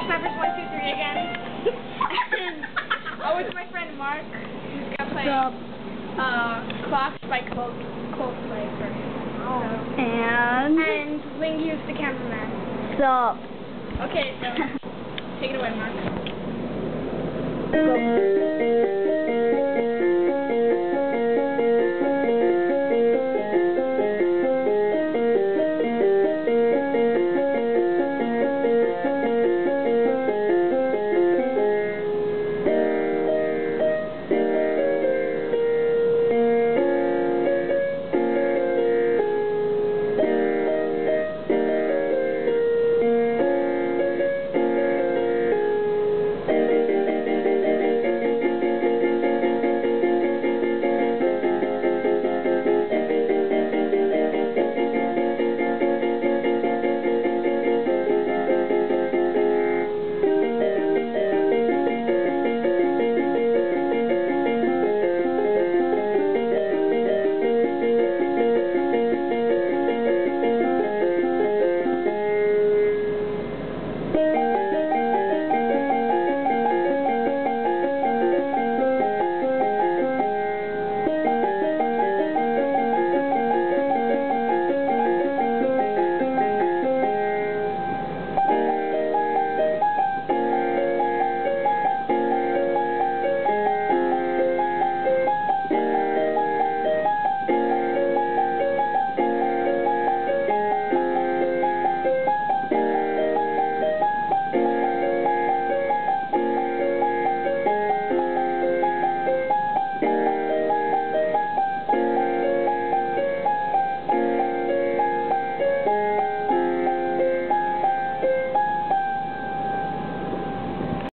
Peppers 1, 2, 3 again. And with my friend Marc, who's gonna play Clocks by Coldplay first. So. And Lingy's the cameraman. Sup. Okay, so take it away, Marc. Go.